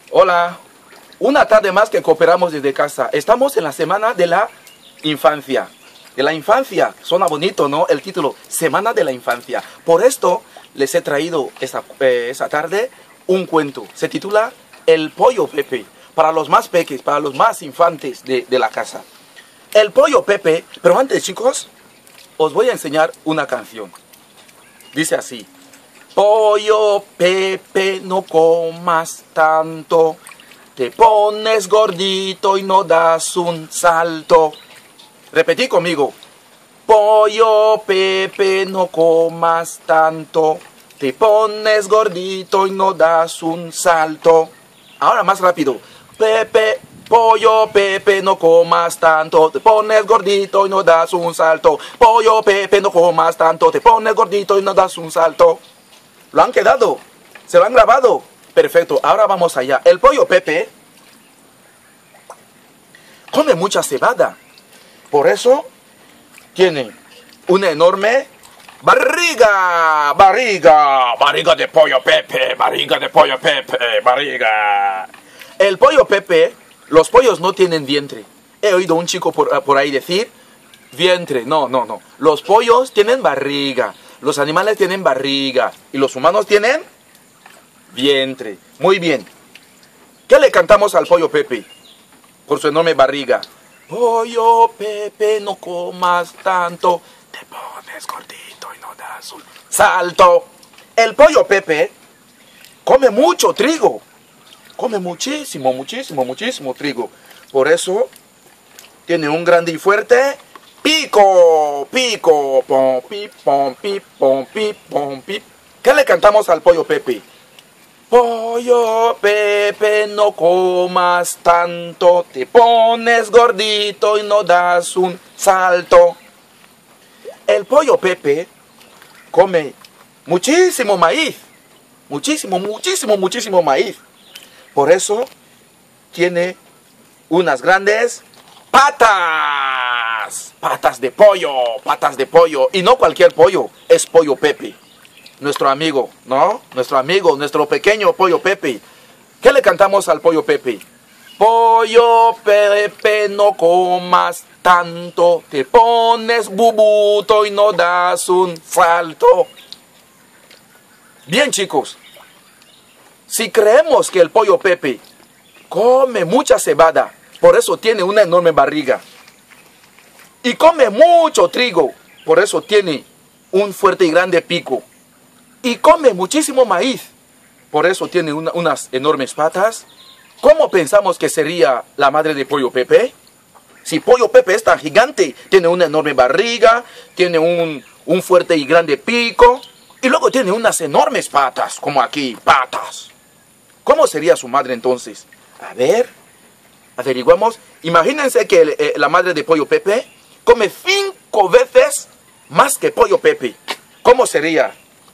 Hola, una tarde más que cooperamos desde casa. Estamos en la semana de la infancia. De la infancia, suena bonito, ¿no? El título, Semana de la Infancia. Por esto les he traído esa tarde un cuento. Se titula El Pollo Pepe. Para los más peques, para los más infantes de la casa. El Pollo Pepe, pero antes, chicos, os voy a enseñar una canción. Dice así. Pollo Pepe, no comas tanto, te pones gordito y no das un salto. Repetí conmigo. Pollo Pepe, no comas tanto, te pones gordito y no das un salto. Ahora más rápido. Pollo Pepe, no comas tanto, te pones gordito y no das un salto. Pollo Pepe, no comas tanto, te pones gordito y no das un salto. ¿Lo han quedado? ¿Se lo han grabado? Perfecto, ahora vamos allá. El Pollo Pepe come mucha cebada. Por eso tiene una enorme barriga. Barriga de Pollo Pepe, barriga de Pollo Pepe, barriga. El Pollo Pepe, los pollos no tienen vientre. He oído un chico por ahí decir vientre. No. Los pollos tienen barriga. Los animales tienen barriga. Y los humanos tienen vientre. Muy bien. ¿Qué le cantamos al Pollo Pepe? Por su enorme barriga. Pollo Pepe, no comas tanto, te pones gordito y no das un salto. El Pollo Pepe come mucho trigo. Come muchísimo trigo. Por eso tiene un grande y fuerte pico. Pom, pi, pom, pi, pom, pi, pom, pi. ¿Qué le cantamos al Pollo Pepe? Pollo Pepe, no comas tanto, te pones gordito y no das un salto. El Pollo Pepe come muchísimo maíz. Muchísimo maíz. Por eso tiene unas grandes patas. Patas de pollo. Y no cualquier pollo, es Pollo Pepe. Nuestro amigo, ¿no? Nuestro pequeño Pollo Pepe. ¿Qué le cantamos al Pollo Pepe? Pollo Pepe, no comas tanto, te pones bubuto y no das un salto. Bien, chicos. Si creemos que el Pollo Pepe come mucha cebada, por eso tiene una enorme barriga, y come mucho trigo, por eso tiene un fuerte y grande pico, y come muchísimo maíz, por eso tiene unas enormes patas, ¿cómo pensamos que sería la madre de Pollo Pepe? Si Pollo Pepe es tan gigante, tiene una enorme barriga, tiene un fuerte y grande pico, y luego tiene unas enormes patas, como aquí, patas. ¿Cómo sería su madre entonces? A ver, averiguamos. Imagínense que la madre de Pollo Pepe come 5 veces más que Pollo Pepe. ¿Cómo sería?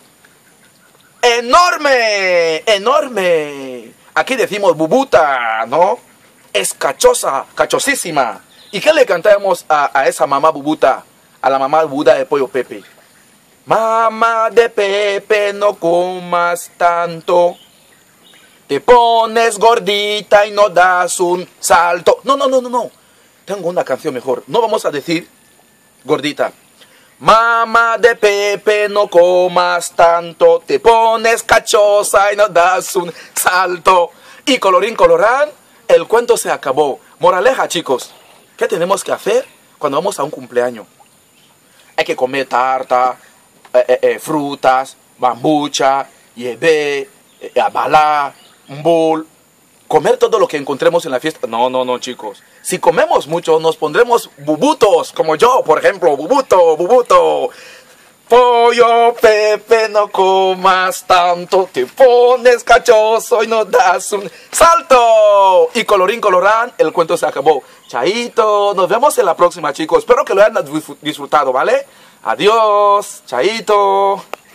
¡Enorme! Aquí decimos bubuta, ¿no? Es cachosísima. ¿Y qué le cantamos a esa mamá bubuta? A la mamá bubuta de Pollo Pepe. Mamá de Pepe, no comas tanto, te pones gordita y no das un salto. No. Tengo una canción mejor. No vamos a decir gordita. Mamá de Pepe, no comas tanto, te pones cachosa y no das un salto. Y colorín colorán, el cuento se acabó. Moraleja, chicos. ¿Qué tenemos que hacer cuando vamos a un cumpleaños? Hay que comer tarta, frutas, bambucha, yebé, abalá, bol, comer todo lo que encontremos en la fiesta. No, chicos. Si comemos mucho, nos pondremos bubutos, como yo, por ejemplo, bubuto. Pollo Pepe, no comas tanto, te pones cachoso y no das un salto. Y colorín colorán, el cuento se acabó. Chaito, nos vemos en la próxima, chicos. Espero que lo hayan disfrutado, ¿vale? Adiós, chaito.